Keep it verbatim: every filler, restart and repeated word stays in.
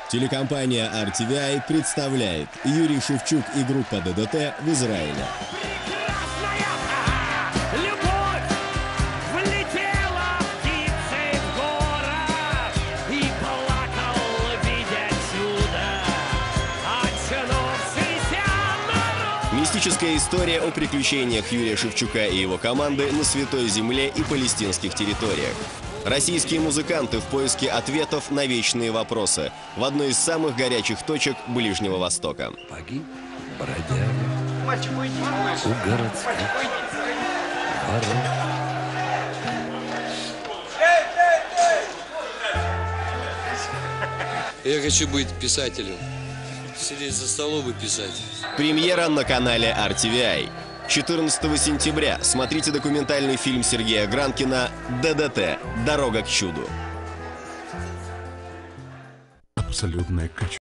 Телекомпания ар ти ви ай представляет Юрий Шевчук и группа дэ дэ тэ в Израиле. Мистическая история о приключениях Юрия Шевчука и его команды на Святой Земле и палестинских территориях. Российские музыканты в поиске ответов на вечные вопросы в одной из самых горячих точек Ближнего Востока. Погиб бродяга у городских ворот. Я хочу быть писателем. Сидеть за столом и писать. Премьера на канале ар ти ви ай. четырнадцатого сентября смотрите документальный фильм Сергея Гранкина «дэ дэ тэ. Дорога к чуду». Абсолютное качество.